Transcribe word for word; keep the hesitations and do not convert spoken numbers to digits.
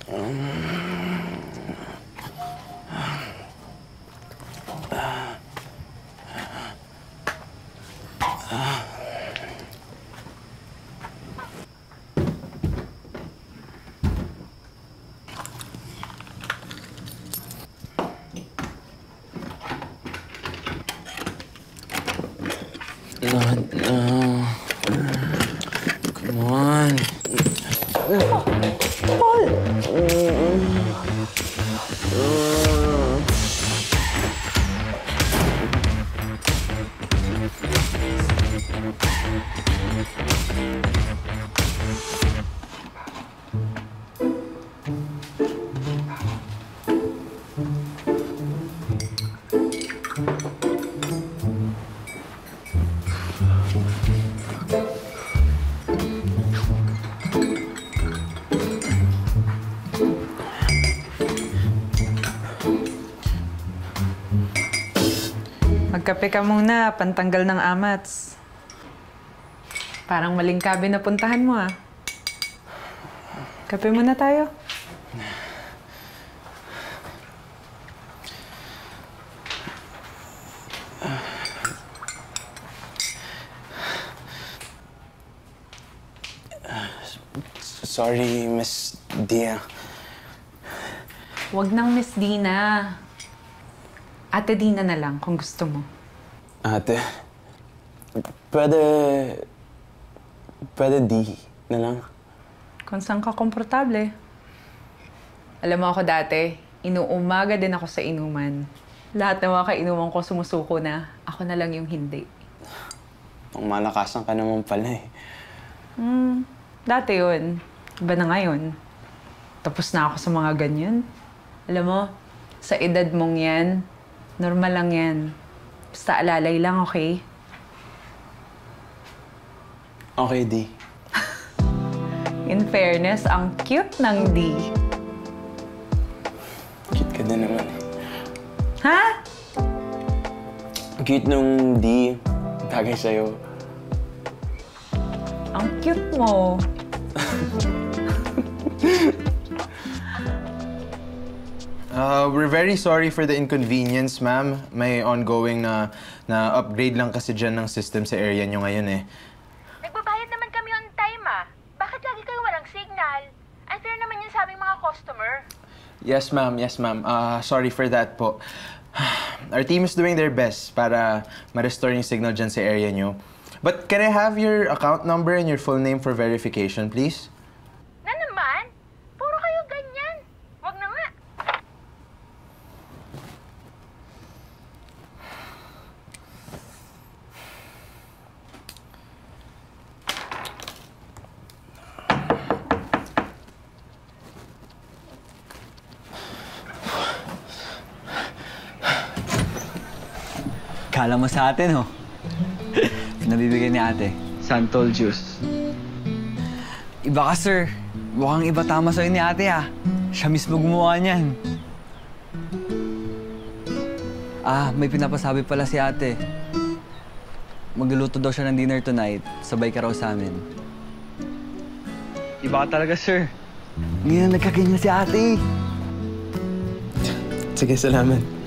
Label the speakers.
Speaker 1: Not now. Come on.
Speaker 2: Paul! Magkape ka muna, pantanggal ng amats. Parang maling kabe na puntahan mo, ah. Kape muna tayo.
Speaker 1: Sorry, Miss Dia.
Speaker 2: Huwag nang Miss Dina. Ate Dina na lang, kung gusto mo.
Speaker 1: Ate, pwede... pwede di na lang.
Speaker 2: Kung saan ka komportable. Alam mo ako dati, inuumaga din ako sa inuman. Lahat ng mga kainuman ko sumusuko na, ako na lang yung hindi.
Speaker 1: Pang malakasan ka naman pala eh.
Speaker 2: Hmm, dati yun. Iba na ngayon. Tapos na ako sa mga ganyan. Alam mo, sa edad mong yan, normal lang yan. Basta alalay lang, okay?
Speaker 1: Okay, Di.
Speaker 2: In fairness, ang cute ng Di.
Speaker 1: Cute ka din naman.
Speaker 2: Ha?
Speaker 1: Cute nung Di. Bagay sa'yo.
Speaker 2: Ang cute mo.
Speaker 3: Uh, we're very sorry for the inconvenience, ma'am. May ongoing na, na upgrade lang kasi dyan ng system sa area nyo ngayon eh.
Speaker 4: Nagbabayad naman kami on time, ah. Bakit lagi kayo walang signal? Unfair naman yun sa aming mga customer.
Speaker 3: Yes, ma'am. Yes, ma'am. Uh, sorry for that po. Our team is doing their best para ma-restore yung signal dyan sa area nyo. But can I have your account number and your full name for verification, please?
Speaker 4: Na naman? Puro kayo ganyan. Wag na nga.
Speaker 5: Kala mo sa atin, oh. Pinabibigay ni ate. Santol juice. Iba ka, sir. Mukhang iba tama sa'yo ni ate, ah. Siya mismo gumawa niyan. Ah, may pinapasabi pala si ate. Magluluto daw siya ng dinner tonight. Sabay ka raw sa amin. Iba ka talaga, sir. Ngayon nagkaganyan si ate.
Speaker 1: Sige, salamat.